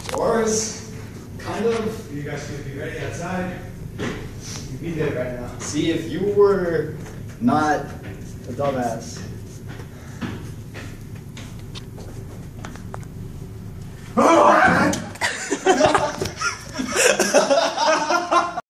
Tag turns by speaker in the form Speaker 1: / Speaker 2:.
Speaker 1: Or is kind of.
Speaker 2: You guys should be ready outside. You'd be there right now.
Speaker 1: See, if you were not a dumbass,